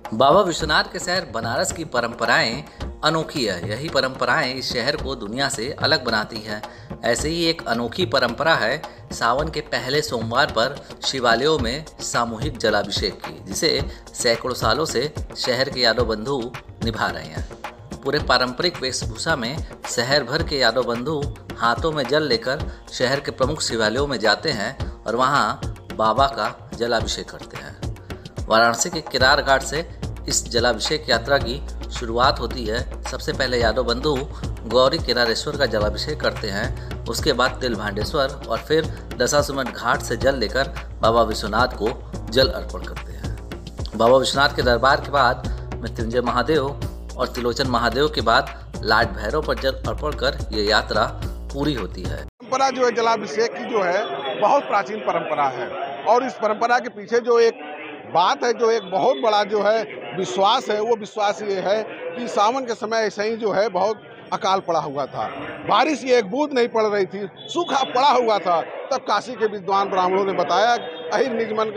बाबा विश्वनाथ के शहर बनारस की परंपराएं अनोखी है। यही परंपराएं इस शहर को दुनिया से अलग बनाती है। ऐसे ही एक अनोखी परंपरा है सावन के पहले सोमवार पर शिवालयों में सामूहिक जलाभिषेक की, जिसे सैकड़ों सालों से शहर के यादव बंधु निभा रहे हैं। पूरे पारंपरिक वेशभूषा में शहर भर के यादव बंधु हाथों में जल लेकर शहर के प्रमुख शिवालयों में जाते हैं और वहां बाबा का जलाभिषेक करते हैं। वाराणसी के केदार घाट से इस जलाभिषेक यात्रा की शुरुआत होती है। सबसे पहले यादव बंधु गौरी केदारेश्वर का जलाभिषेक करते हैं, उसके बाद तिलभांडेश्वर और फिर दशाश्वमेध घाट से जल लेकर बाबा विश्वनाथ को जल अर्पण करते हैं। बाबा विश्वनाथ के दरबार के बाद मृत्युंजय महादेव और त्रिलोचन महादेव के बाद लाट भैरव पर जल अर्पण कर ये यात्रा पूरी होती है। परंपरा जो है जलाभिषेक की जो है बहुत प्राचीन परंपरा है और इस परंपरा के पीछे जो एक बात है, जो एक बहुत बड़ा जो है विश्वास है, वो विश्वास ये है कि सावन के समय ऐसे ही जो है बहुत अकाल पड़ा हुआ था, बारिश की एक बूंद नहीं पड़ रही थी, सूखा पड़ा हुआ था। तब काशी के विद्वान ब्राह्मणों ने बताया अहिर निजमन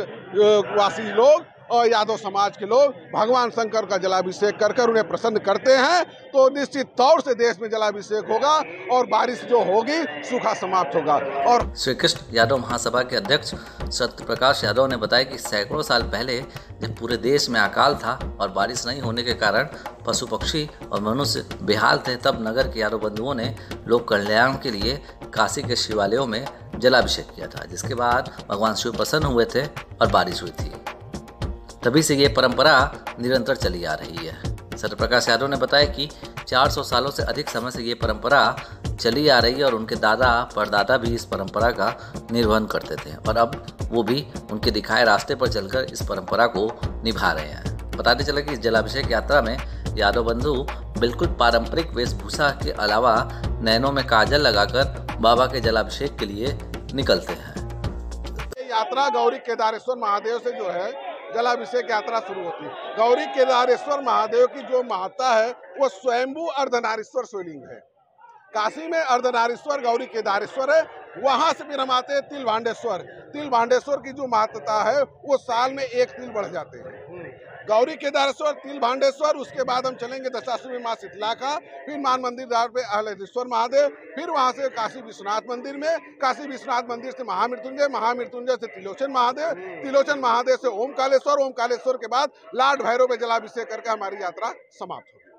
वासी लोग और यादव समाज के लोग भगवान शंकर का जलाभिषेक कर उन्हें प्रसन्न करते हैं, तो निश्चित तौर से देश में जलाभिषेक होगा और बारिश जो होगी सूखा समाप्त होगा। और श्री कृष्ण यादव महासभा के अध्यक्ष सत्यप्रकाश यादव ने बताया कि सैकड़ों साल पहले जब पूरे देश में अकाल था और बारिश नहीं होने के कारण पशु पक्षी और मनुष्य बेहाल थे, तब नगर के यादव बंधुओं ने लोक कल्याण के लिए काशी के शिवालयों में जलाभिषेक किया था, जिसके बाद भगवान शिव प्रसन्न हुए थे और बारिश हुई थी। तभी से ये परंपरा निरंतर चली आ रही है। सत्यप्रकाश यादव ने बताया कि 400 सालों से अधिक समय से ये परंपरा चली आ रही है और उनके दादा परदादा भी इस परंपरा का निर्वहन करते थे और अब वो भी उनके दिखाए रास्ते पर चलकर इस परंपरा को निभा रहे हैं। बताते चले कि इस जलाभिषेक यात्रा में यादव बंधु बिल्कुल पारंपरिक वेशभूषा के अलावा नैनों में काजल लगाकर बाबा के जलाभिषेक के लिए निकलते हैं। यात्रा गौरी केदारेश्वर महादेव से जो है जलाभिषेक यात्रा शुरू होती है। गौरी केदारेश्वर महादेव की जो महत्ता है वो स्वयंभू अर्धनारीश्वर शिवलिंग है। काशी में अर्धनारीश्वर गौरी केदारेश्वर है, वहां से फिर हम आते हैं तिलभांडेश्वर। तिलभांडेश्वर की जो महत्ता है वो साल में एक तिल बढ़ जाते हैं। गौरी केदारेश्वर, तिलभांडेश्वर, उसके बाद हम चलेंगे दशाश्वमेध माँ शीतला का, फिर मान मंदिर द्वार पे अहलेश्वर महादेव, फिर वहां से काशी विश्वनाथ मंदिर में, काशी विश्वनाथ मंदिर से महामृत्युंजय, महामृत्युंजय से त्रिलोचन महादेव, त्रिलोचन महादेव से ओमकालेश्वर, ओमकालेश्वर के बाद लाट भैरव पे जलाभिषेक करके हमारी यात्रा समाप्त होगी।